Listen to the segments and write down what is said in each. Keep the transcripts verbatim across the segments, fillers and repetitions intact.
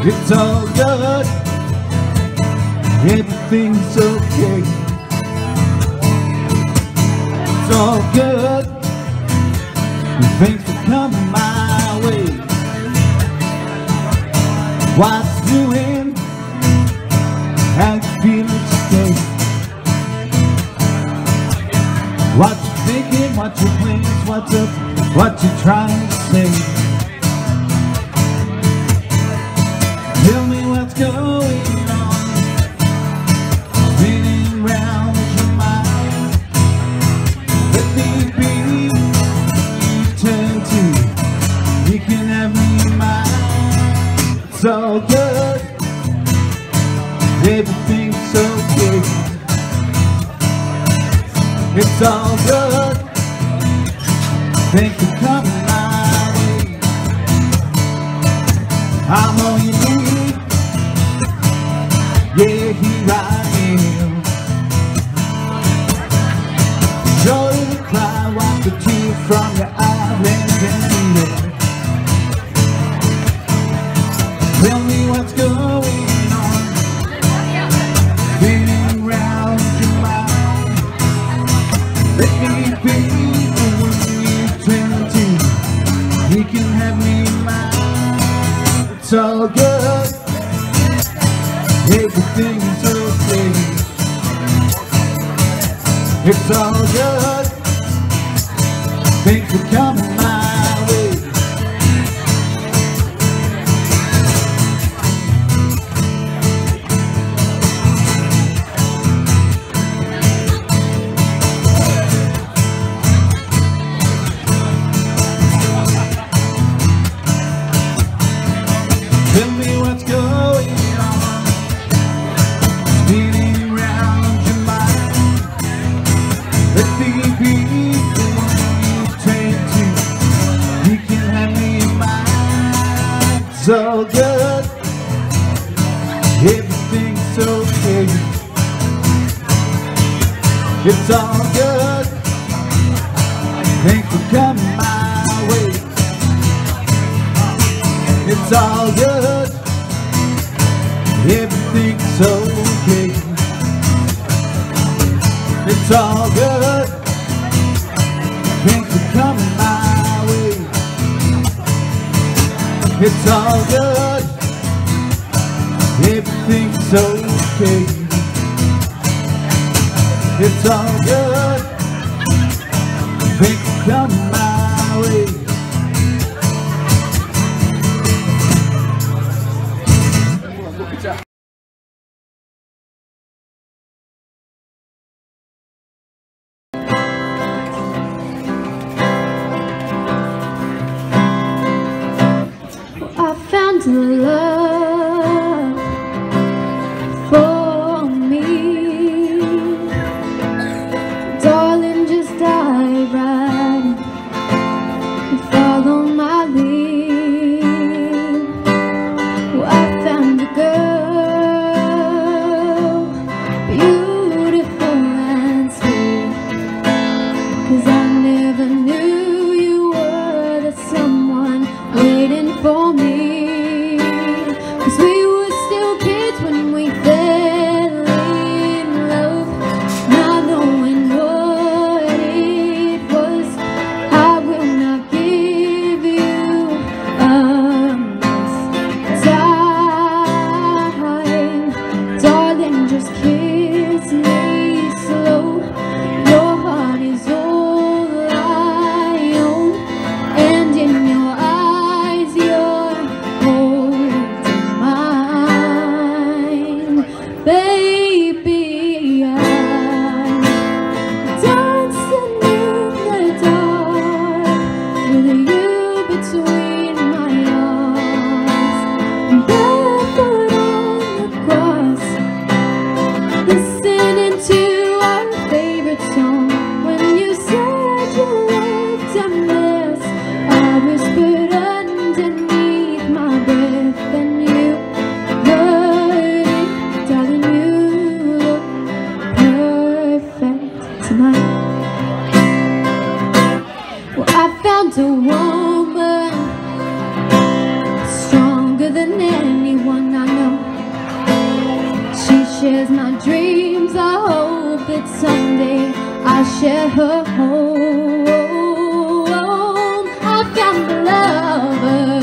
It's all good, everything's okay. It's all good, things are coming my way. What's doing, how you feeling today? What you thinking, what your plans, what's up, what you trying to say? Tell me what's going on, spinning round your mind. Let me be you turn to, you can have me mine. It's all good, everything's okay. It's all good, things are coming my way. I'm all you need, yeah, here I am. Joy to cry, wipe the tears from your eyelids and feel it. Tell me what's going on, spinning round your mind. Let me be the one you turn to, you can have me mine. It's all good, everything's okay. It's all good, things are coming my way. Tell me what's going on, spinning round your mind. Let me be the one you turn to, you can have me mine. It's all good, everything's okay. It's all good, things are coming my way. It's all good, everything's okay. It's all good, things are coming my way. It's all good, everything's okay. It's all good, things are coming my way. I found a love for me, darling, just dive right in and follow my lead. Well, I found a girl, beautiful and sweet, 'cause I never knew you were the someone waiting for me. A woman stronger than anyone shares my dreams. I hope that someday I'll share her home. I found a lover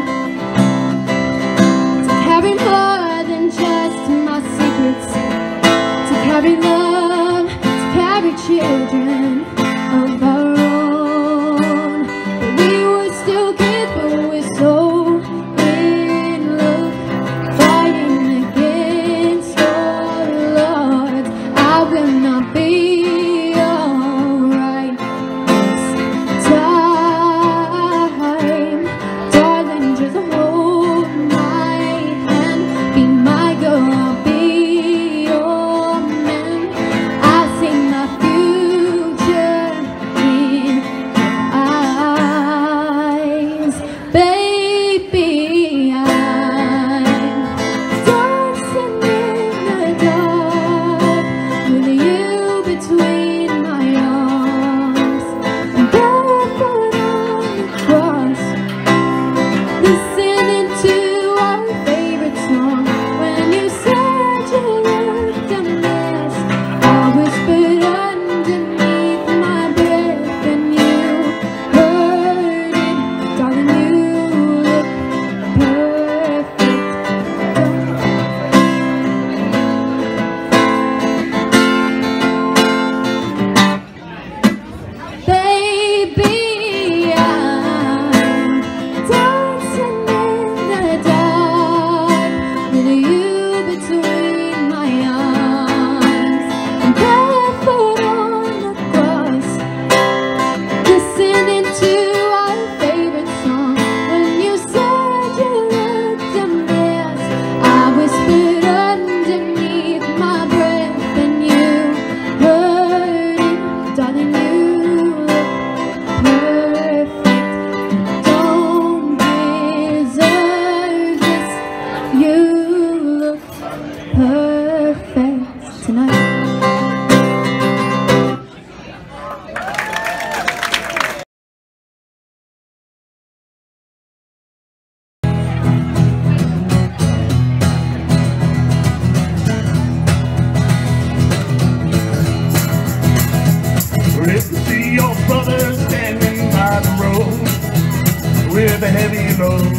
to carry more than just my secrets, to carry love, to carry children of our own. But we were still kids, but we're so in love, fighting against all odds. I will not be alright this time. Darling, just hold my hand, be my girl, I'll be your man. I see my future in your eyes, baby. I'm dancing in the dark with you between my arms, and barefoot on the cross, listening to our favorite song. When you said you looked a mess, I whispered underneath my breath, and you heard it. Darling, you look perfect. Baby, I'm dancing in the dark with you between my arms, and barefoot on the cross, listening to our favorite song. When you said you looked a mess, I whispered underneath my breath, and you heard it. Darling, you look perfect. Don't deserve this. You look perfect tonight. Well, if you see your brother standing by the road with a heavy load,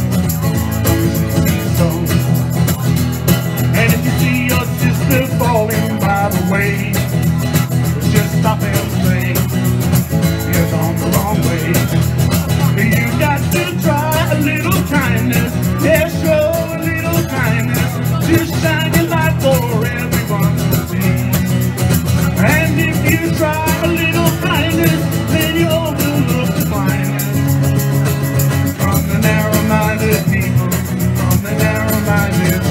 so. And if you see your sister falling by the way, just stop and say, you're on the wrong way. You got to try a little kindness, yeah, show a little kindness, just shine your light for everyone to see. And if you try a little kindness, then you overlook the blindness from the narrow-minded people, from the narrow-minded.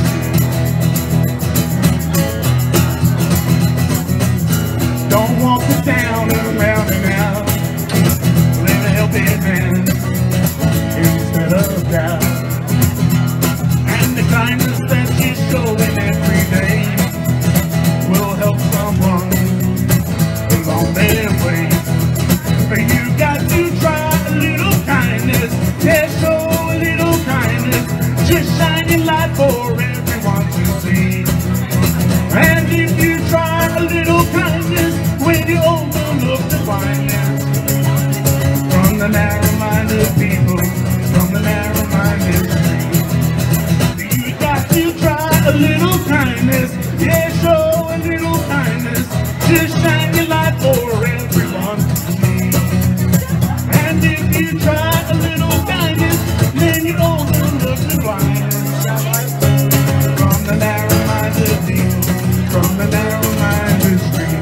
Don't walk the town around and out, lend a helping hand instead of doubt. And the kindness that you're showing every day will help someone along their way. But you got to try a little kindness, yeah, show a little kindness, just shine your light for everyone to see. And if you try a little kindness, when you overlook the blindness from the narrow-minded people, from the narrow-minded street. You got to try a little kindness, yeah, show a little kindness, just shine your light for everyone to see. And if you try a little kindness, then you overlook the blindness from the narrow-minded people, from the narrow-minded street.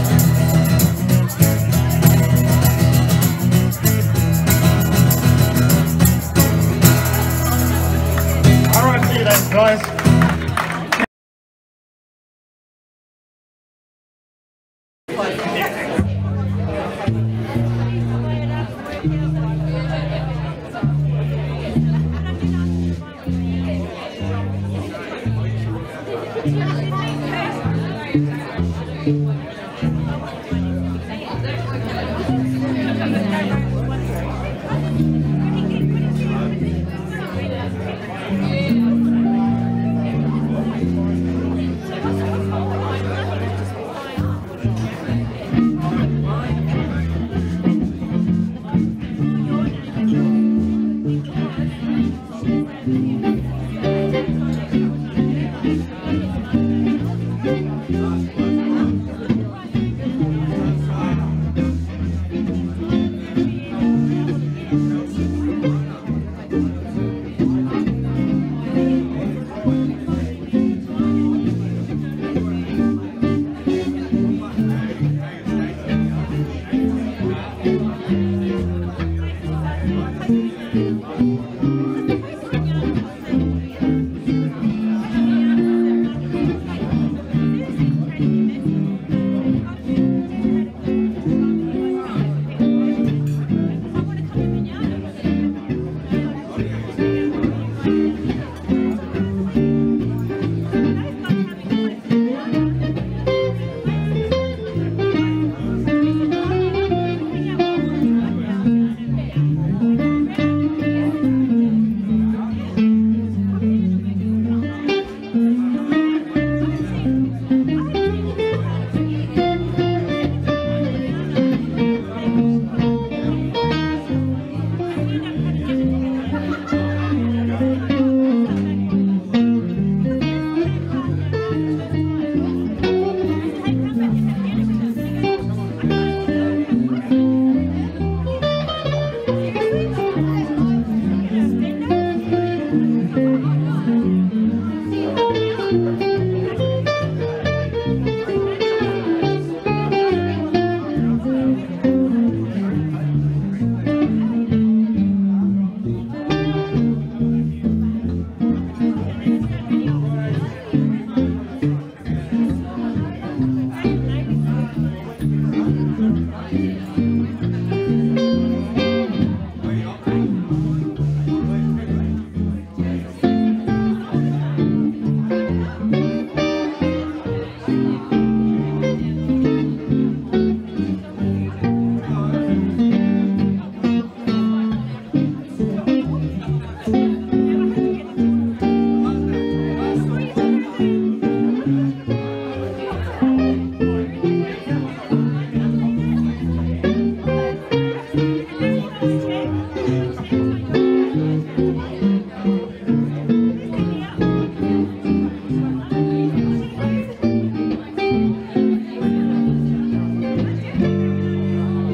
All right, see you then, guys.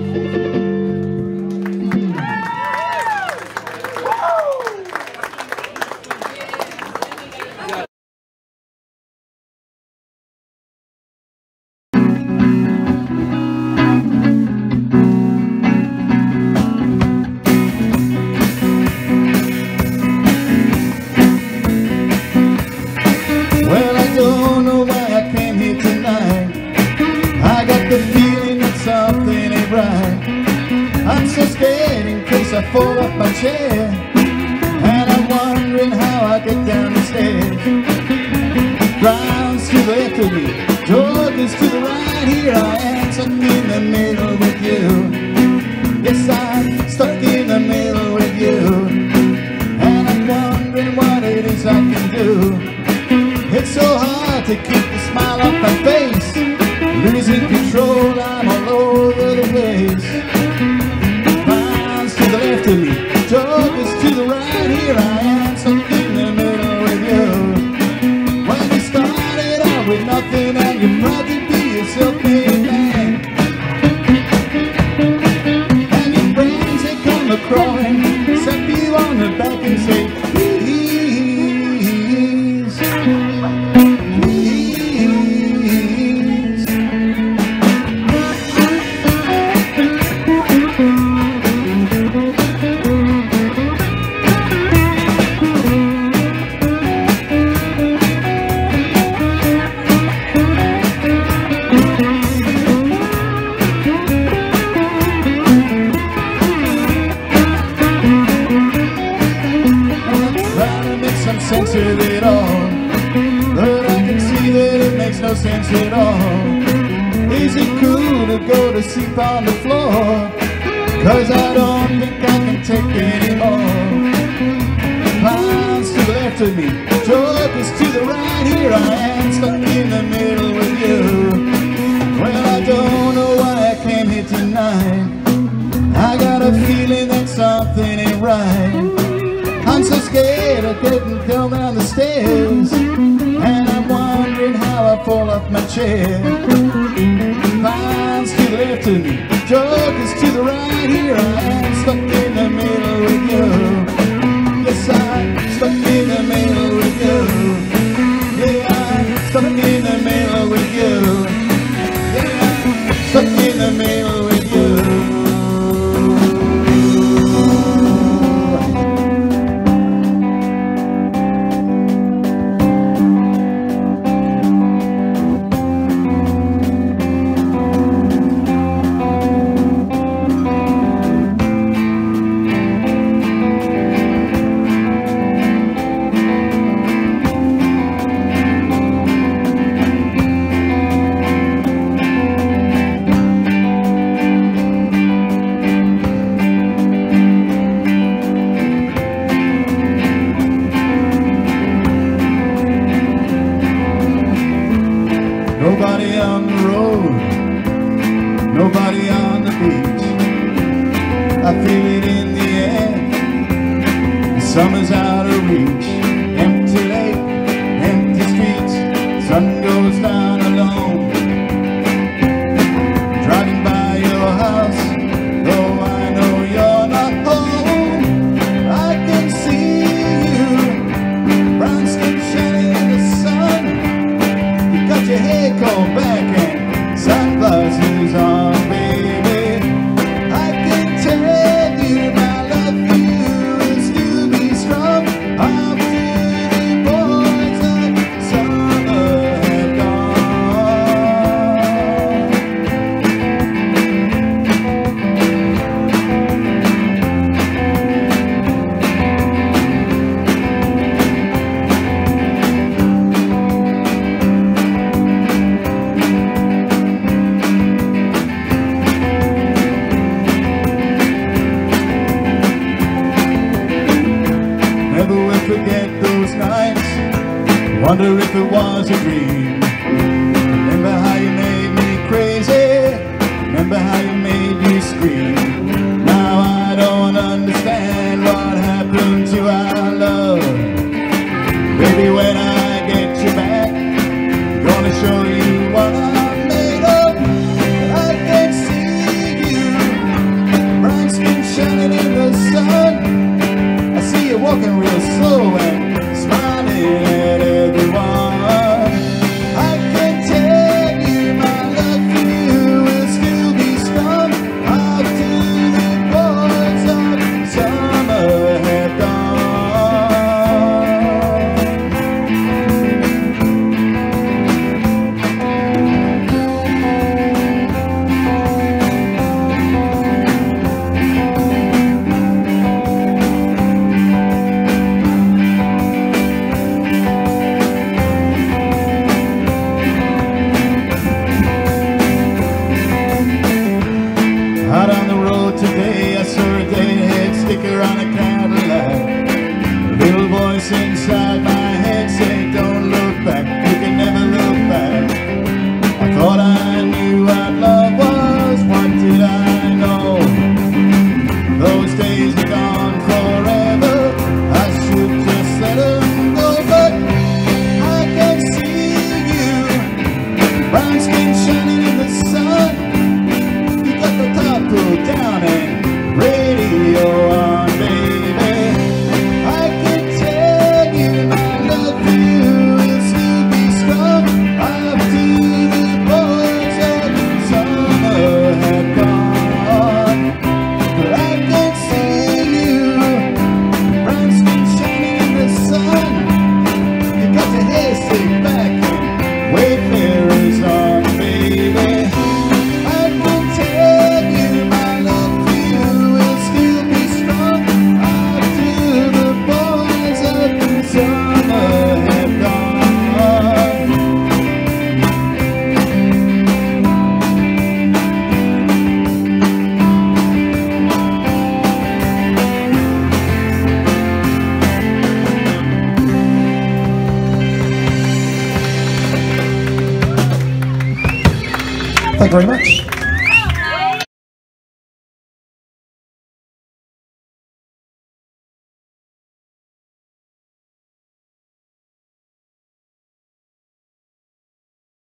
I fall off my chair, and I'm wondering how I get down the stairs. Ground's to the left of me, dog is to the right. Here I am, stuck in the middle with you. Yes, I'm stuck in the middle with you, and I'm wondering what it is I can do. It's so hard to keep the smile off my face. Losing control, I'm all over the place. To the left of me, joggers to the right. Here I am, stuck in the middle with you. When you started out with nothing and you're proud to be a self-made man, and your friends they come a-crawling, slap you on the back and say, please, please. Sense of it all, but I can see that it makes no sense at all. Is it cool to go to sleep on the floor? Cause I don't think I can take anymore. Clowns to the left of me, jokers to the right. Here I am, stuck in the middle with you. Well, I don't know why I came here tonight. I got a feeling that something ain't right. I'm so scared of getting down down the stairs, and I'm wondering how I fall off my chair. Clowns to the left of me, jokers to the right. Here I am, stuck in the middle with you. Yes, I'm stuck in the middle with you. Yeah, I'm stuck in the middle with you. Yeah, I'm stuck in the middle with you. Nobody on the road, nobody on the beach. I feel it in the air, the summer's out of reach. Empty lake, empty streets, sun goes down alone. Driving by your house, though I know you're not home. I can see you, brown skin shining in the sun. Got your hair combed back and sunglasses on, baby. I can tell you my love for you is to be strong. I'll be the boys like summer had forget those nights, wonder if it was a dream. Remember how you made me crazy, remember how you made me scream. Now I don't understand what happened to our love. Baby, when I get you back, I'm gonna show you what I'm made of. I can see you road today, I saw a deadhead sticker on a Cadillac. A little voice inside my head said, don't look back, you can never look back. I thought I knew what love was, what did I know? Those days are gone forever, I should just let them go. But I can see you, brown skin shining in the sun. You got the top pulled down and radio on, baby. I can tell you my love for you will still be strong up to the boys of summer had gone. But I can see you, brown skin shining in the sun. You got your hair slicked back and Wayfarers on, baby. I can tell you my love for you will still be strong up to the boys up in summer have gone. Thank you very much.